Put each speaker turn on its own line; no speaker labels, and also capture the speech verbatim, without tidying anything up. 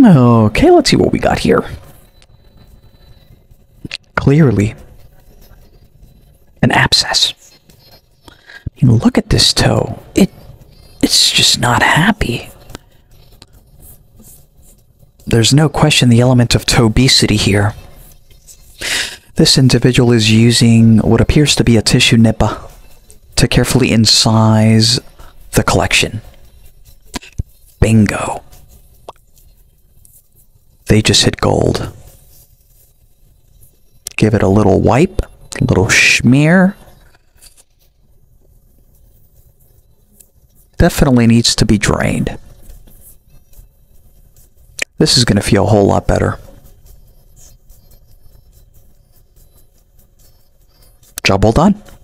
Okay, let's see what we got here. Clearly, an abscess. I mean, look at this toe. It, it's just not happy. There's no question the element of tobesity here. This individual is using what appears to be a tissue nipper to carefully incise the collection. Bingo. They just hit gold. Give it a little wipe, a little smear. Definitely needs to be drained. This is going to feel a whole lot better. Job well done.